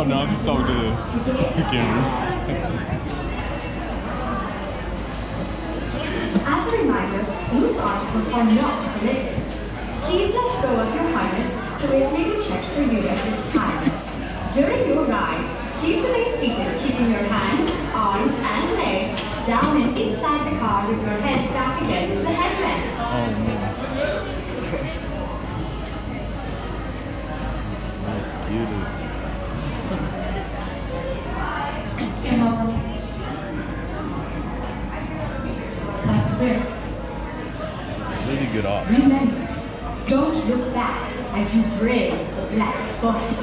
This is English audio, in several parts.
no, I'm just talking to the camera. As a reminder, loose articles are not permitted. Please let go of your harness so it may be checked for you at this time. During your ride, please remain seated, keeping your hands, arms, and legs down and inside the car with your head back against the headrest. Oh man. Let's get it. Stand over. Really good option. Remember, don't look back as you brave the Black Forest.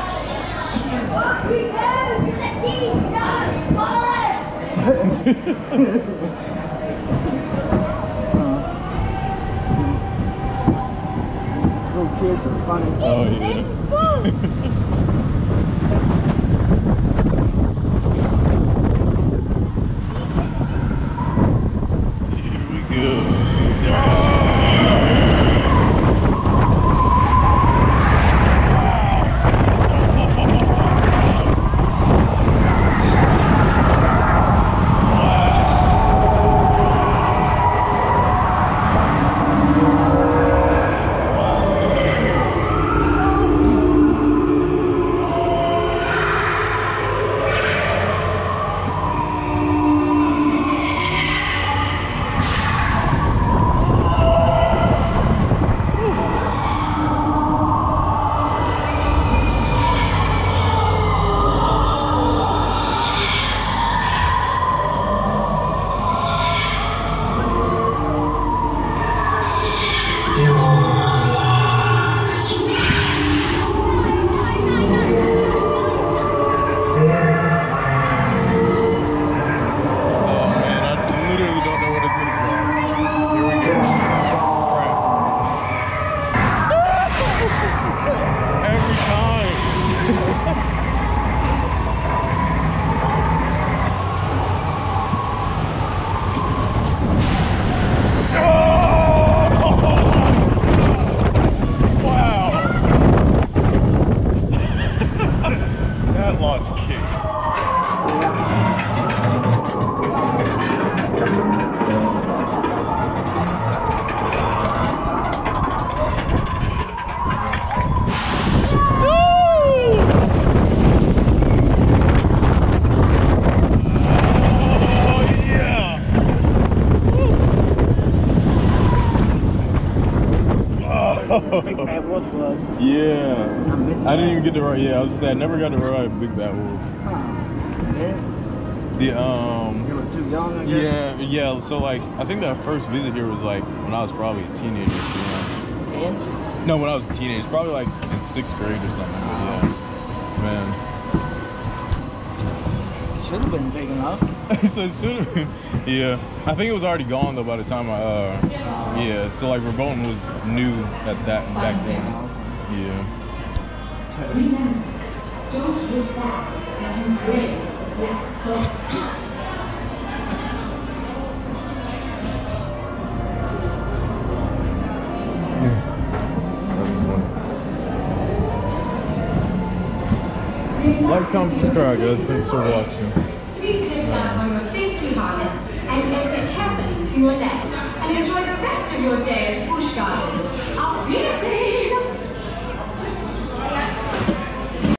We go to the deep dark forest! Little kids are funny. Oh yeah. Here we go. Big Bad Wolf was. Yeah. I didn't even get to ride. Yeah, I was just saying, I never got to ride Big Bad Wolf. Huh. Yeah. The You were too young, I guess? yeah. So like, I think that first visit here was like when I was probably a teenager. 10? No, when I was a teenager, probably like in 6th grade or something. But yeah, man. Should have been big enough. So it should have been. Yeah, I think it was already gone though by the time I. Yeah, so like Verboten was new at that back then. Yeah. Remember, don't look back as you brave the Black Forest. Like, comment, subscribe, guys. Thanks for watching. Please lift up on your safety harness and exit carefully to your left and enjoy the rest of your day at Busch Gardens. Auf Wiedersehen!